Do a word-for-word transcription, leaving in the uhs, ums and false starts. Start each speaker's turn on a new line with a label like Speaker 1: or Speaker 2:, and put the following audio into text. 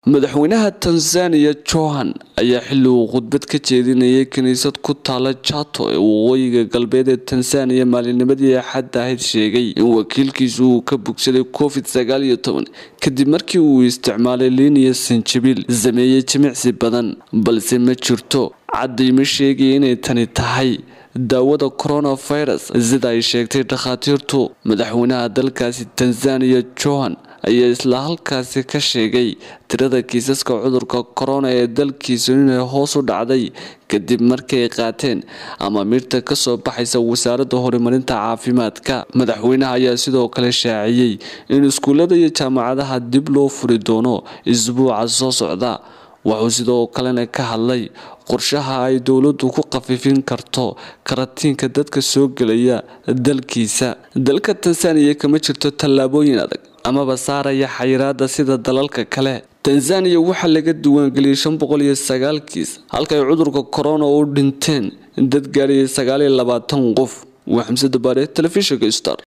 Speaker 1: madaxweynaha Tanzania Johan ayaa xilli uu khudbad ka jeedinayay kaniisad ku taala Chato ee waqooyiga galbeed ee Tanzania maalinimadii Axadda ahayd sheegay in wakiilkiisu uu ka bogsaday covid sagaal iyo toban kadib markii uu isticmaalay liin iyo sanjabiil sameeyay jimicsi badan balse ma jirto cadeymo sheegay inay tani tahay daawada coronavirus sida ay sheegtay dhakhaatiirtu. madaxweynaha dalkaasi Tanzania Johan ayaa isla halkaasi ka sheegay tirada kiisaska cudurka corona ee dalkiisa inay hoos u dhacday kadib markay qaateen ama mirta ka soo baxaysa wasaaradda horumarinta caafimaadka. madaxweynaha ayaa sidoo kale shaaciyay in iskuulada iyo jaamacadaha dib loo furi doono isbuuca soo socda. wuxuu sidoo kalena ka hadlay qorshaha ay dawladdu ku qafifin karto karantiinka dadka soo galaya dalkiisa. dalka Tanzania kama jirto tallaabooyin adag amaba saaraya xayiraada sida dalalka kale. Tanzania waxaa laga diiwaangeliyay shan boqol iyo sagaal kiis halka ay cudurka corona u dhinteen dad gaaraya sagaal iyo labaatan qof. waa Xamse Dabaare, Telefishinka Star.